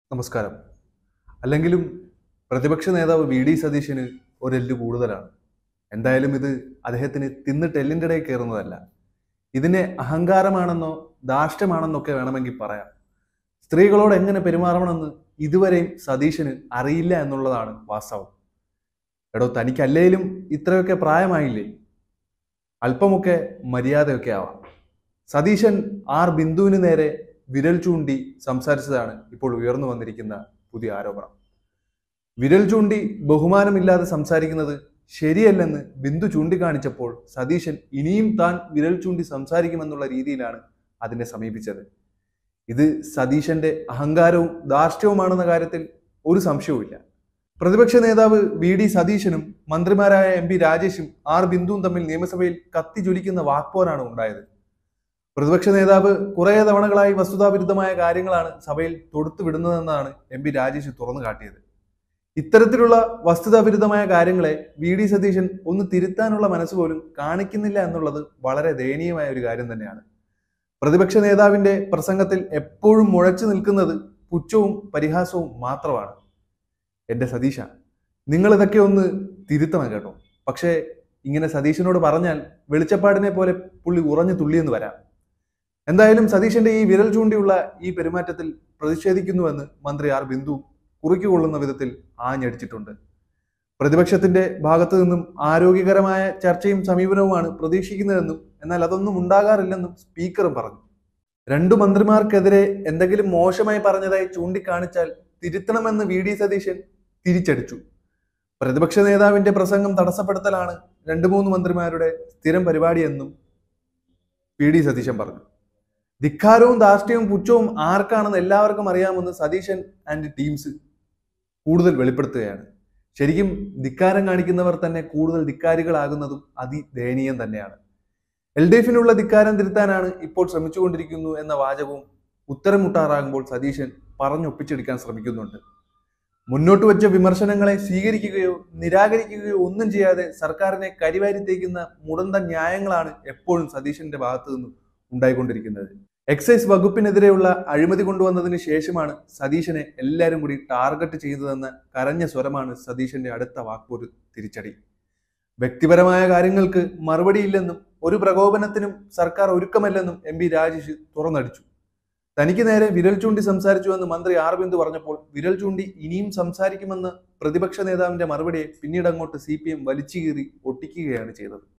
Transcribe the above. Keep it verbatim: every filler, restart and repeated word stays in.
നമസ്കാരം. അല്ലെങ്കിലും പ്രതിപക്ഷ നേതാവ് വി ഡി സതീശന് ഒരെല്ല് കൂടുതലാണ്. എന്തായാലും ഇത് അദ്ദേഹത്തിന് തിന്നിട്ട് എല്ലിൻ്റെ ഇടയിൽ കയറുന്നതല്ല. ഇതിനെ അഹങ്കാരമാണെന്നോ ധാർഷ്ട്യമാണെന്നൊക്കെ വേണമെങ്കിൽ പറയാം. സ്ത്രീകളോട് എങ്ങനെ പെരുമാറണമെന്ന് ഇതുവരെയും സതീശന് അറിയില്ല എന്നുള്ളതാണ് വാസ്തവം. എടോ, തനിക്കല്ലേലും ഇത്രയൊക്കെ പ്രായമായില്ലേ? അല്പമൊക്കെ മര്യാദയൊക്കെ ആവാം. സതീശൻ ആർ ബിന്ദുവിന് നേരെ വിരൽ ചൂണ്ടി സംസാരിച്ചതാണ് ഇപ്പോൾ ഉയർന്നു വന്നിരിക്കുന്ന പുതിയ ആരോപണം. വിരൽ ചൂണ്ടി ബഹുമാനമില്ലാതെ സംസാരിക്കുന്നത് ശരിയല്ലെന്ന് ബിന്ദു ചൂണ്ടിക്കാണിച്ചപ്പോൾ സതീശൻ ഇനിയും താൻ വിരൽ ചൂണ്ടി സംസാരിക്കുമെന്നുള്ള രീതിയിലാണ് അതിനെ സമീപിച്ചത്. ഇത് സതീശന്റെ അഹങ്കാരവും ധാർഷ്ട്യവുമാണെന്ന കാര്യത്തിൽ ഒരു സംശയവുമില്ല. പ്രതിപക്ഷ നേതാവ് വി ഡി സതീശനും മന്ത്രിമാരായ എം പി രാജേഷും ആർ ബിന്ദുവും തമ്മിൽ നിയമസഭയിൽ കത്തി ജ്വലിക്കുന്ന വാക്പോരാണ് ഉണ്ടായത്. പ്രതിപക്ഷ നേതാവ് കുറേ തവണകളായി വസ്തുതാവിരുദ്ധമായ കാര്യങ്ങളാണ് സഭയിൽ തൊടുത്തു വിടുന്നതെന്നാണ് എം പി രാജേഷ് തുറന്നു കാട്ടിയത്. ഇത്തരത്തിലുള്ള വസ്തുതാവിരുദ്ധമായ കാര്യങ്ങളെ വി ഡി സതീശൻ ഒന്ന് തിരുത്താനുള്ള മനസ്സ് പോലും കാണിക്കുന്നില്ല എന്നുള്ളത് വളരെ ദയനീയമായ ഒരു കാര്യം തന്നെയാണ്. പ്രതിപക്ഷ നേതാവിന്റെ പ്രസംഗത്തിൽ എപ്പോഴും മുഴച്ചു നിൽക്കുന്നത് പുച്ഛവും പരിഹാസവും മാത്രമാണ്. എന്റെ സതീശ, നിങ്ങൾ ഇതൊക്കെ ഒന്ന് തിരുത്തണം കേട്ടോ. പക്ഷേ ഇങ്ങനെ സതീശനോട് പറഞ്ഞാൽ വെളിച്ചപ്പാടിനെ പോലെ പുള്ളി ഉറഞ്ഞു തുള്ളിയെന്ന് വരാം. എന്തായാലും സതീശന്റെ ഈ വിരൽ ചൂണ്ടിയുള്ള ഈ പെരുമാറ്റത്തിൽ പ്രതിഷേധിക്കുന്നുവെന്ന് മന്ത്രി ആർ ബിന്ദു കുറിക്കുകൊള്ളുന്ന വിധത്തിൽ ആഞ്ഞടിച്ചിട്ടുണ്ട്. പ്രതിപക്ഷത്തിന്റെ ഭാഗത്തു നിന്നും ആരോഗ്യകരമായ ചർച്ചയും സമീപനവുമാണ് പ്രതീക്ഷിക്കുന്നതെന്നും എന്നാൽ അതൊന്നും ഉണ്ടാകാറില്ലെന്നും സ്പീക്കറും പറഞ്ഞു. രണ്ടു മന്ത്രിമാർക്കെതിരെ എന്തെങ്കിലും മോശമായി പറഞ്ഞതായി ചൂണ്ടിക്കാണിച്ചാൽ തിരുത്തണമെന്ന് വി ഡി സതീശൻ തിരിച്ചടിച്ചു. പ്രതിപക്ഷ നേതാവിന്റെ പ്രസംഗം തടസ്സപ്പെടുത്തലാണ് രണ്ടു മൂന്ന് മന്ത്രിമാരുടെ സ്ഥിരം പരിപാടിയെന്നും വി ഡി സതീശൻ പറഞ്ഞു. ധിക്കാരവും ധാർഷ്ട്യവും പുച്ഛവും ആർക്കാണെന്ന് എല്ലാവർക്കും അറിയാമെന്ന് സതീശൻ ആൻഡ് ടീംസ് കൂടുതൽ വെളിപ്പെടുത്തുകയാണ്. ശരിക്കും ധിക്കാരം കാണിക്കുന്നവർ തന്നെ കൂടുതൽ ധിക്കാരികളാകുന്നതും അതിദയനീയം തന്നെയാണ്. എൽ ഡി എഫിനുള്ള ധിക്കാരം തിരുത്താനാണ് ഇപ്പോൾ ശ്രമിച്ചുകൊണ്ടിരിക്കുന്നു എന്ന വാചകവും ഉത്തരം മുട്ടാറാകുമ്പോൾ സതീശൻ പറഞ്ഞൊപ്പിച്ചെടുക്കാൻ ശ്രമിക്കുന്നുണ്ട്. മുന്നോട്ട് വെച്ച വിമർശനങ്ങളെ സ്വീകരിക്കുകയോ നിരാകരിക്കുകയോ ഒന്നും ചെയ്യാതെ സർക്കാരിനെ കരിവാരി തേക്കുന്ന മുടന്ത ന്യായങ്ങളാണ് എപ്പോഴും സതീശന്റെ ഭാഗത്തു നിന്നും ഉണ്ടായിക്കൊണ്ടിരിക്കുന്നത്. എക്സൈസ് വകുപ്പിനെതിരെയുള്ള അഴിമതി കൊണ്ടുവന്നതിന് ശേഷമാണ് സതീശനെ എല്ലാവരും കൂടി ടാർഗറ്റ് ചെയ്തതെന്ന കരഞ്ഞ സ്വരമാണ് സതീശന്റെ അടുത്ത വാക്പോര് തിരിച്ചടി. വ്യക്തിപരമായ കാര്യങ്ങൾക്ക് മറുപടിയില്ലെന്നും ഒരു പ്രകോപനത്തിനും സർക്കാർ ഒരുക്കമല്ലെന്നും എം പി രാജേഷ് തുറന്നടിച്ചു. തനിക്ക് നേരെ വിരൽ ചൂണ്ടി സംസാരിച്ചുവെന്ന് മന്ത്രി ആർ ബിന്ദു പറഞ്ഞപ്പോൾ വിരൽ ചൂണ്ടി ഇനിയും സംസാരിക്കുമെന്ന് പ്രതിപക്ഷ നേതാവിന്റെ മറുപടിയെ പിന്നീട് അങ്ങോട്ട് സി പി എം വലിച്ചു കീറി ഒട്ടിക്കുകയാണ് ചെയ്തത്.